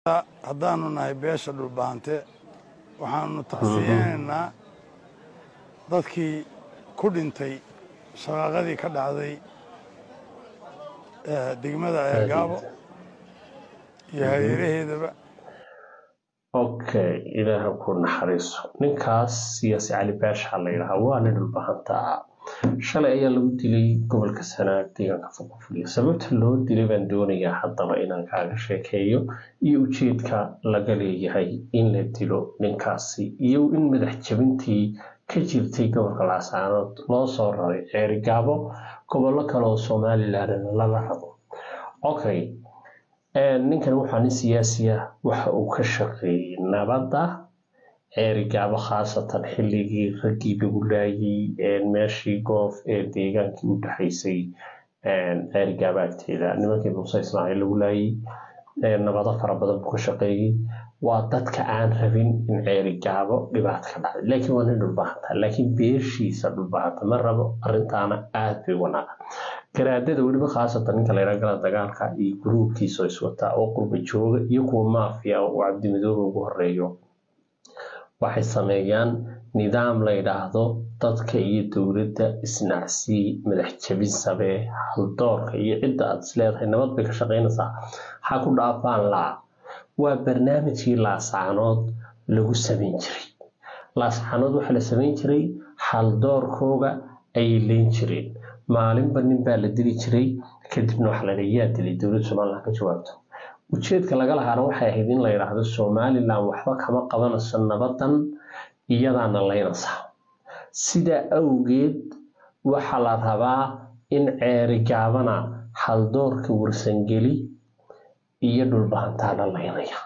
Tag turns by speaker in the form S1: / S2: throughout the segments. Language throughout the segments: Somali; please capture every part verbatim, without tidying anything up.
S1: haddaanu nahay beesha dhulbaante waxaanu tacsiyeynaa dadkii ku dhintay shaqaaqadii ka dhacday degmada Ceelgaabo iyo hareeraheedaba.
S2: Okay, ilaaha ku naxariiso. Ninkaas siyaasi Cali Baasha la yiraahdo waa nin dhulbaanta ah. Shalay ayaa lagu dilay gobolka Sanaag deegaanka Fuqufuli. Sababta loo dilay baan doonayaa haddaba inaan kaaga sheekeeyo iyo ujeedka laga leeyahay in la dilo ninkaasi iyo in madax jabintii ka jirtay gobolka Laascaanood loo soo raray Ceelgaabo gobollo kale oo Soomaaliland laga rabo. Okay, ninkan waxaa nin siyaasi ah waxa uu ka shaqeeyay nabadda Ceelgaabo khaasatan xilligii raggii lagu laayay meeshii goof ee deegaankii u dhaxaysay Ceelgaabo agteeda nimankii Muuse Ismaaciil lagu laayay nabadda fara badan ku shaqeeyay waa dadka aan rabin in Ceelgaabo dhibaato ka dhacdo laakiin waa nin dhulbaanta laakiin beeshiisa dhulbaanta ma rabo arrintaana aad bay wanaag garaadada waliba khaasatan ninka la yiraahdo dagaalka iyo gruubkiisa iswata oo qurba jooga iyo kuwa maafiya oo Cabdi Madoobe ugu horeeyo waxay sameeyaan nidaam la yiraahdo dadka iyo dawladda isnacsi madax jabin sabee hal doorka iyo cidda aad isleedahay nabad bay ka shaqeynaysaa ha ku dhaafaan la waa barnaamijkii Laascaanood lagu sameyn jiray Laascaanood waxa la sameyn jiray hal doorkooga ay leen jireen maalinba nin baa la dili jiray kadibna waxa la leeyahay dilay dawladda Soomaaliland ka jawaabto ujeedka laga lahaana waxay ahayd in la yiraahdo Soomaaliland waxba kama qabanayso nabadan iyadana leynaysa sida awgeed waxa la rabaa in Ceelgaabana hal doorka warsangeli iyo dhulbaanta la leynaya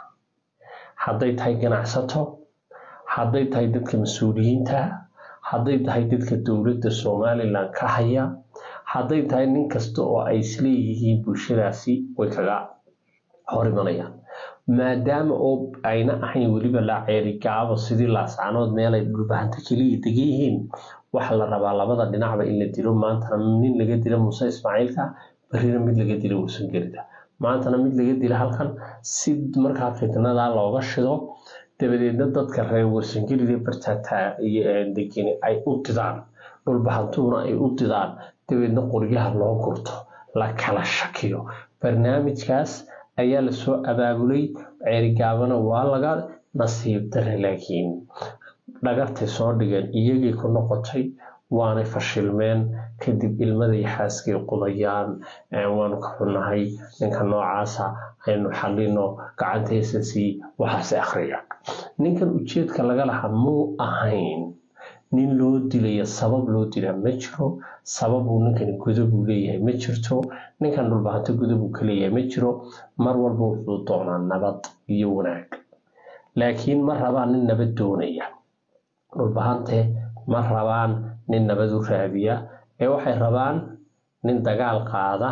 S2: hadday tahay ganacsato hadday tahay dadka mas'uuliyiinta hadday tahay dadka dawladda Soomaaliland ka haya hadday tahay nin kasta oo ay isleeyihiin bulshadaasi way kaga horimanayaan maadaama oo ayna ahayn waliba la Ceelgaabo sidii Laascaanood meel ay dhulbaanta kaliya degayihiin waxa la rabaa labada dhinacba in la dilo maanta nin laga dilo Muuse Ismaaciilka barina mid laga dilo Warsangelida maanta mid laga dilo halkan si markaa fitnada looga shido dabadeedna dadka reer Warsangelida bartaata iyo deegaanka ay u didaan dhulbaantuna ay u didaan dabadeedna qoryaha loo gurto la kala shakiyo barnaamijkaas ayaa la soo abaabulay Ceelgaabana waa laga nasiib daray laakiin dhagartay soo dhigeen iyagii ku noqotay waana fashilmeen kadib ilmaday xaaskay qudayaan waanu ka xunahay ninka noocaasa aynu xalino gacantiisa si waxa akhriya ninkan ujeedka laga lahaa muu ahayn nin loo dilay sabab loo dilay ma jiro sabab uu ninkan gudub u leeyahay ma jirto ninkan dhulbaanta gudub uu kaleeyahay ma jiro mar walba wuxuu doonaa nabad iyo wanaag laakiin ma rabaan nin nabad doonaya dhulbaante ma rabaan nin nabad u raadiya ee waxay rabaan nin dagaal qaada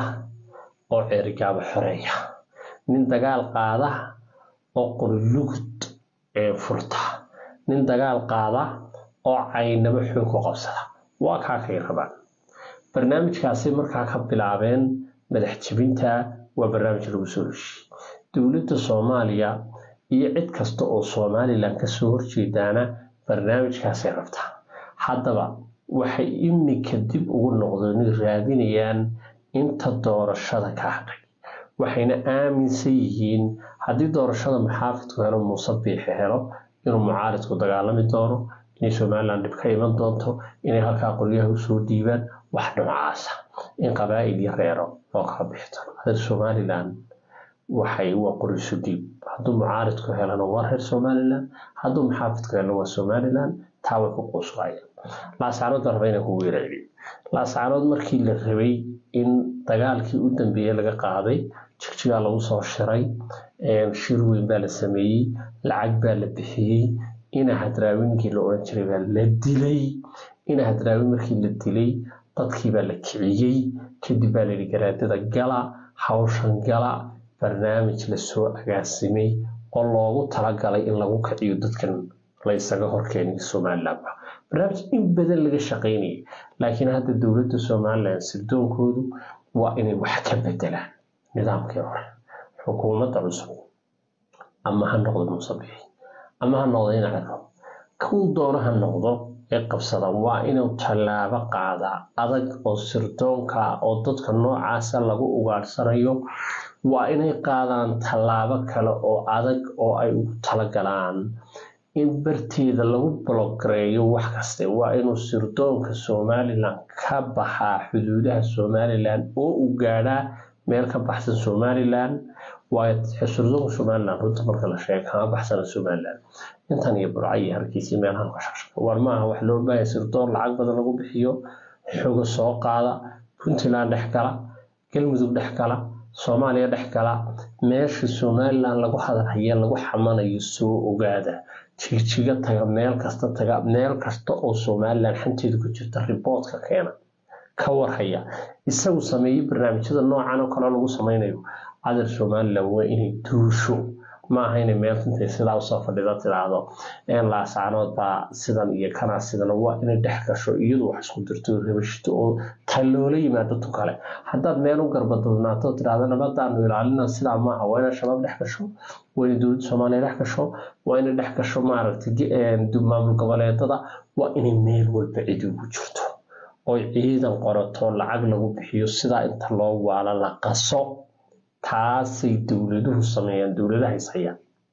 S2: oo Ceelgaabo xoreeya nin dagaal qaada oo qurlugud ee furta nin dagaal qaada oo aynaba xoog ku qabsada waa ka kay rabaan barnaamijkaasi markaa ka bilaabeen madax jabinta waa barnaamij lagu soo heshiiyay dawladda Soomaaliya iyo cid kasta oo Soomaaliland ka soo horjeedana barnaamijkaasi rabta haddaba waxay imika dib ugu noqdeen raadinayaan inta doorashada ka hadhay waxayna aaminsan yihiin haddii doorashada maxaafidku helo Muuse Biixi helo inuu mucaaradku dagaalami doono in Soomaaliland dib ka iman doonto inay halka qoryaha u soo diibaan wax dhamacaasa in qabaa'il yareero oo ka bixito hada Soomaaliland waxay u qorisu dib hadduu mucaaradku helana waa reer Soomaaliland hadduu maxaafidku helo waa Soomaaliland tawa ku qosaya Laascaanood darbayna ku weeraray Laascaanood markii la rabay in dagaalkii u dambeeyay laga qaaday jigjiga lagu soo shiray ee shir weyn baa la sameeyay lacag baa la bixiyay ina hadraawinkii la oran jiray baa la dilay ina hadraawin markii la dilay dadkii baa la kiciyay kadib baa la garaadada gala hawshan gala barnaamij la soo agaasimay oo loogu talagalay in lagu kiciyo dadkan la isaga horkeenay Soomaaliland barnaamij in badan laga shaqeynay laakiin hadda dawladda Soomaaliland sidoonkoodu waa inay wax ka bedelaan nidaamkii hore xukuumadda cusub ama ha noqdo musabix ama ha noqdo in arko kuu doono ha noqdo ee qabsada waa inuu tallaabo qaada adag oo sirdoonka oo dadka noocaas lagu ugaarsanayo waa inay qaadaan tallaabo kale oo adag oo ay ugu talagalaan in barteeda lagu blogareeyo wax kasta waa inuu sirdoonka Somaliland ka baxaa xuduudaha Somaliland oo u gaadha meel ka baxsan Somaliland waa sirdoonka Somaliland runta marka la sheego ka baxsan Somaliland intan iyo burcay harkiisii meel halka shaqo war ma wax loo baahay sirdoon lacag badan lagu bixiyo xoog soo qaada Puntland dhex kala galmudug dhex kala Soomaaliya dhex kala meesha Somaliland lagu hadalhayo lagu xamanayo soo ogaada jijiga taga meel kasta taga meel kasta oo Somaliland xanteedu ku jirta reportka keena ka warhaya isagu sameeyay barnaamijyada noocan oo kale lagu sameeyo adar Somaliland waa inay duusho ma ahayna meel intay sidaa soo fadhida tiraado in la saanood ba sidan iyo kana sidan waa inay dhex gasho iyadoo wax isku dirto rabashto oo taloola yimaado tu kale haddaad meel u garbadnaato tiraado nabadaan ilaalina sida ma aha waa inay shabaab dhex gasho waa inay dowladda Soomaaliya dhex gasho waa inay dhex gasho maaragtay maamul goboleedada waa inay meel walba cid ugu jirto oo ciidan qorato lacag lagu bixiyo sida inta loo waala la qaso taasay dowladuhu sameeyaan dowladaha isaya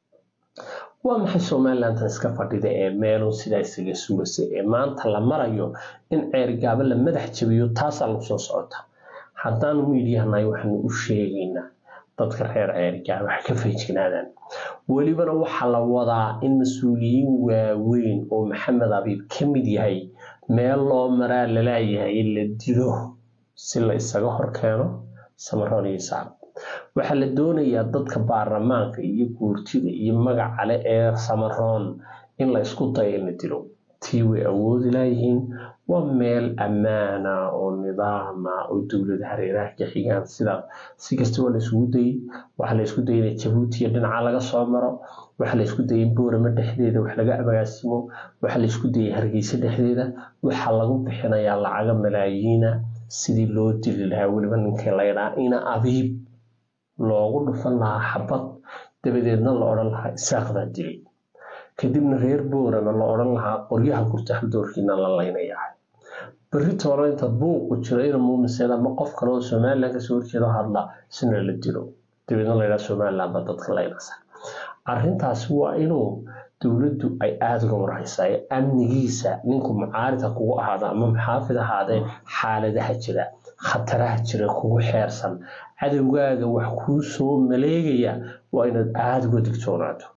S2: waa maxay Somaliland iska fadhida ee meel sida isaga suugasay ee maanta la marayo in ceergaaba la madax jabiyo taas aan soo socota haddaan miidiyahanay waxaan u sheegaynaa dadka reer ceergaaba wax ka feejinaadaan waliba waxa la wadaa in mas'uuliyiin waaweyn oo Maxamed Abiib kamid yahay meel loo maraa la leeyahay la dilo si la isaga horkeeno Samaroon iyo Saab waxa la doonayaa dadka baarlamaanka iyo guurtida iyo magaca leh ee Samaroon in la isku dayo in la dilo tii way awood ilaahiin waa meel amaana oo nidaam ah oo dawladda hareeraha ka xigaan sida si kastoo la isku dayay waxa la isku dayay Djibouti dhinaca laga soo maro waxa la isku dayay Boorama dhexdeeda wax laga agaasimo waxa la isku dayay Hargeysa dhexdeeda waxa lagu bixinayaa lacag malaayiin sidii loo dili lahaa waliba ninka la yiraahdo ina Abiib loogu dhufan lahaa xabad dabadeedna la oran lahaa isaaqda dilay kadibna reer Boorama la oran lahaa qoryaha gurta doorkiina la leynayaa bari tooranta buuq u jiray muumisada ma qof kale oo Somaliland ka soo jeedo hadla sina la dilo dabadeedna la yiraahdo Somaliland dadka leynaysa arrintaas waa inuu dawladdu ay aad uga warhaysay amnigiisa ninku mucaarida kugu ahaada ama maxaafid ahaade xaaladaha jira khataraha jira kugu xeersan cadawgaaga wax ku soo maleegaya waa inaad aad uga digtoonaato